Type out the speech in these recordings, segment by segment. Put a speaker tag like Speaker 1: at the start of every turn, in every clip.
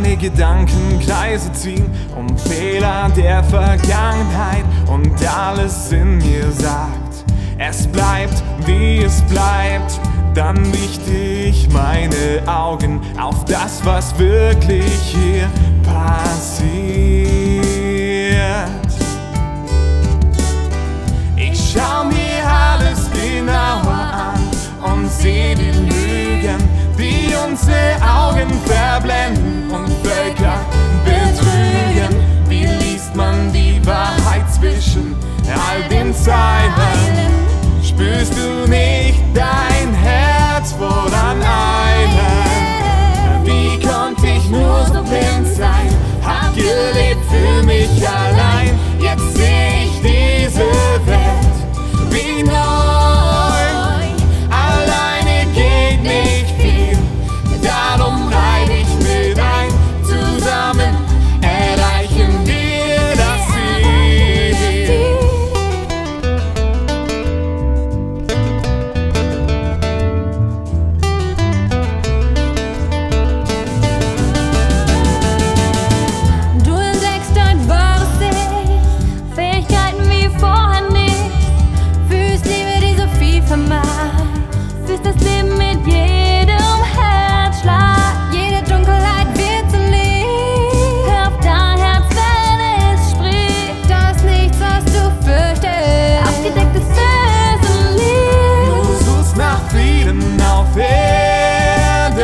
Speaker 1: meine Gedanken Kreise ziehen um Fehler der Vergangenheit und alles in mir sagt, es bleibt, wie es bleibt, dann richte ich meine Augen auf das, was wirklich hier passiert. Ich schau mir alles genauer an und seh die Lügen, die unsere Augen verblenden und Völker betrügen. Wie liest man die Wahrheit zwischen all den Zeilen? Spürst du nicht dein Herz voran eilen? Wie konnte ich nur so blind sein? Hab gelebt für mich allein. Jetzt seh ich diese Welt wie neu. Alleine geht nicht viel, darum reib ich mit ein. Zusammen erreichen wir das Ziel.
Speaker 2: Du entdeckst dein wahres Ich, Fähigkeiten wie vorher nicht. Fühlst Liebe, die so viel vermag. Fühlst das Leben mit jedem Herzschlag. Jede Dunkelheit wird zu Licht. Hör auf dein Herz, wenn es spricht. Da ist nichts, was du fürchtest. Aufgedecktes böse Lied.
Speaker 1: Du suchst nach Frieden auf Erden.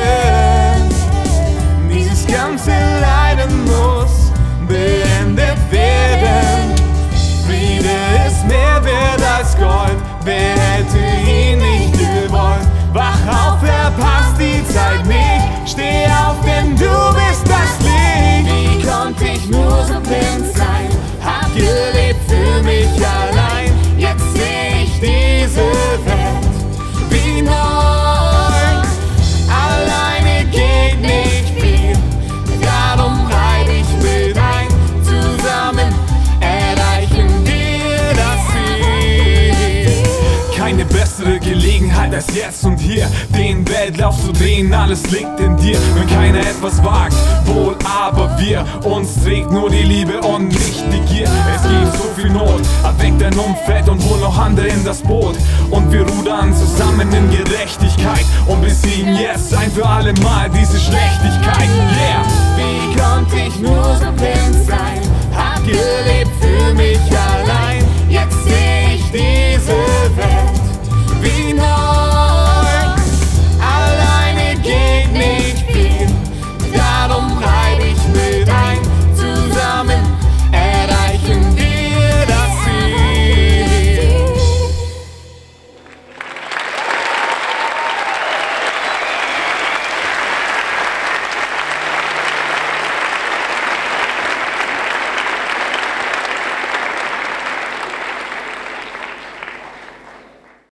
Speaker 1: Dieses ganze Leiden muss beendet werden. Friede ist mehr wert als Gold. Wer hätte ihn nicht gewollt? Wach auf, verpasst die Zeit nicht. Steh auf, denn du bist das Licht. Wie konnte ich nur so blind sein? Hab gelebt für mich allein. Jetzt seh ich diese Welt wie neu. Alleine geht nicht viel, darum reib ich mit ein. Zusammen erreichen wir das Ziel. Keine bessere Gelegenheit als jetzt und hier, den Weltlauf zu drehen, alles liegt in dir. Wenn keiner etwas wagt, wohl aber wir, uns trägt nur die Liebe und nicht die Gier. Es gibt so viel Not, erweck dein Umfeld und hol noch andere in das Boot. Und wir rudern zusammen in Gerechtigkeit und besiegen jetzt ein für alle Mal diese Schlechtigkeit. Yeah! Wie konnte ich nur so blind sein?